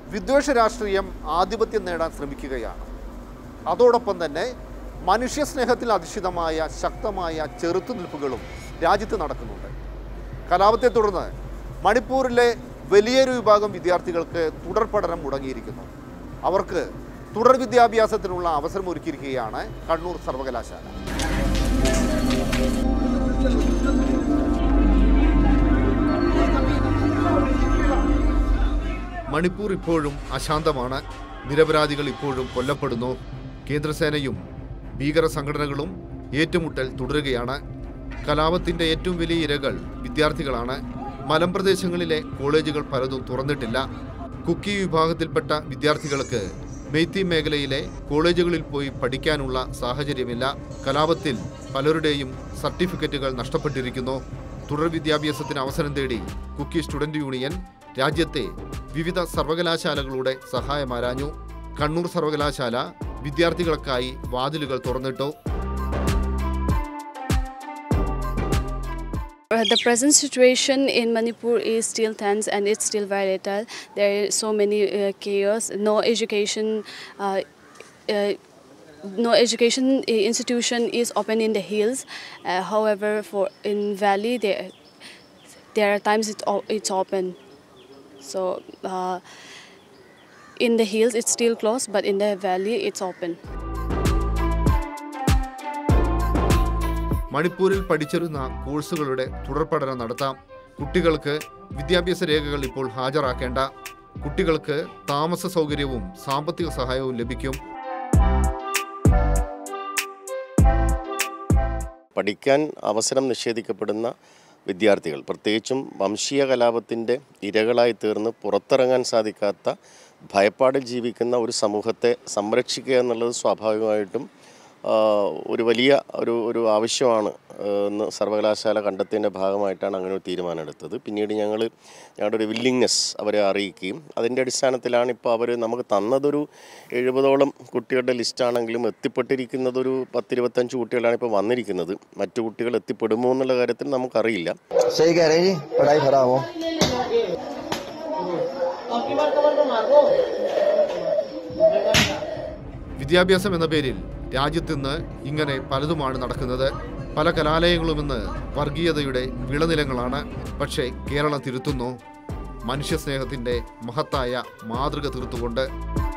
വിദ്വേഷ രാഷ്ട്രീയം ആധിപത്യം നേടാൻ ശ്രമിക്കുകയാണ്. അതോടൊപ്പം തന്നെ മനുഷ്യസ്നേഹത്തിൽ അധിഷ്ഠിതമായ ശക്തമായ ചെറുത്തുനിൽപ്പുകളും രാജ്യത്ത് നടക്കുന്നുണ്ട്. കലാപത്തെ തുടർന്ന് മണിപ്പൂരിലെ വലിയൊരു വിഭാഗം വിദ്യാർത്ഥികൾക്ക് തുടർ പഠനം മുടങ്ങിയിരിക്കുന്നു. അവർക്ക് തുടർ വിദ്യാഭ്യാസത്തിനുള്ള അവസരം ഒരുക്കിയിരിക്കുകയാണ് കണ്ണൂർ സർവകലാശാല. മണിപ്പൂർ ഇപ്പോഴും അശാന്തമാണ്. നിരപരാധികൾ ഇപ്പോഴും കൊല്ലപ്പെടുന്നു. കേന്ദ്രസേനയും ഭീകര സംഘടനകളും ഏറ്റുമുട്ടൽ തുടരുകയാണ്. കലാപത്തിൻ്റെ ഏറ്റവും വലിയ ഇരകൾ വിദ്യാർത്ഥികളാണ്. മലമ്പ്രദേശങ്ങളിലെ കോളേജുകൾ പലതും തുറന്നിട്ടില്ല. കുക്കി വിഭാഗത്തിൽപ്പെട്ട വിദ്യാർത്ഥികൾക്ക് മെയ്തി മേഖലയിലെ കോളേജുകളിൽ പോയി പഠിക്കാനുള്ള സാഹചര്യമില്ല. കലാപത്തിൽ പലരുടെയും സർട്ടിഫിക്കറ്റുകൾ നഷ്ടപ്പെട്ടിരിക്കുന്നു. തുടർ വിദ്യാഭ്യാസത്തിന് അവസരം തേടി കുക്കി സ്റ്റുഡന്റ് യൂണിയൻ രാജ്യത്തെ വിവിധ സർവകലാശാലകളുടെ സഹായമാരാഞ്ഞു. കണ്ണൂർ സർവകലാശാല വിദ്യാർത്ഥികൾക്കായി വാതിലുകൾ തുറന്നിട്ടു. The present situation in Manipur is still tense and it's still volatile. There are so many chaos. No education institution is open in the hills. However, in valley there are times it's open. So in the hills it's still closed, but in the valley it's open. മണിപ്പൂരിൽ പഠിച്ചിരുന്ന കോഴ്സുകളുടെ തുടർപഠനം നടത്താം. കുട്ടികൾക്ക് വിദ്യാഭ്യാസ രേഖകൾ ഇപ്പോൾ ഹാജരാക്കേണ്ട. കുട്ടികൾക്ക് താമസ സൗകര്യവും സാമ്പത്തിക സഹായവും ലഭിക്കും. പഠിക്കാൻ അവസരം നിഷേധിക്കപ്പെടുന്ന വിദ്യാർത്ഥികൾ, പ്രത്യേകിച്ചും വംശീയ കലാപത്തിൻ്റെ ഇരകളായി തീർന്ന് പുറത്തിറങ്ങാൻ സാധിക്കാത്ത ഭയപ്പാടിൽ ജീവിക്കുന്ന ഒരു സമൂഹത്തെ സംരക്ഷിക്കുക എന്നുള്ളത് സ്വാഭാവികമായിട്ടും ഒരു വലിയ ഒരു ആവശ്യമാണ് എന്ന് സർവകലാശാല കണ്ടെത്തിയതിൻ്റെ ഭാഗമായിട്ടാണ് അങ്ങനെ ഒരു തീരുമാനമെടുത്തത്. പിന്നീട് ഞങ്ങളുടെ ഒരു വില്ലിങ്നെസ് അവരെ അറിയിക്കുകയും അതിൻ്റെ അടിസ്ഥാനത്തിലാണ് ഇപ്പോൾ അവർ നമുക്ക് തന്നതൊരു 70ഓളം കുട്ടികളുടെ ലിസ്റ്റാണെങ്കിലും എത്തിപ്പെട്ടിരിക്കുന്നതൊരു 10-25 കുട്ടികളാണ് ഇപ്പോൾ വന്നിരിക്കുന്നത്. മറ്റു കുട്ടികൾ എത്തിപ്പെടുമോ എന്നുള്ള കാര്യത്തിൽ നമുക്കറിയില്ല. വിദ്യാഭ്യാസം എന്ന പേരിൽ രാജ്യത്തിന്ന് ഇങ്ങനെ പലതുമാണ് നടക്കുന്നത്. പല കലാലയങ്ങളും ഇന്ന് വർഗീയതയുടെ വിളനിലങ്ങളാണ്. പക്ഷേ കേരളം തിരുത്തുന്നു. മനുഷ്യസ്നേഹത്തിൻ്റെ മഹത്തായ മാതൃക തീർത്തുകൊണ്ട്.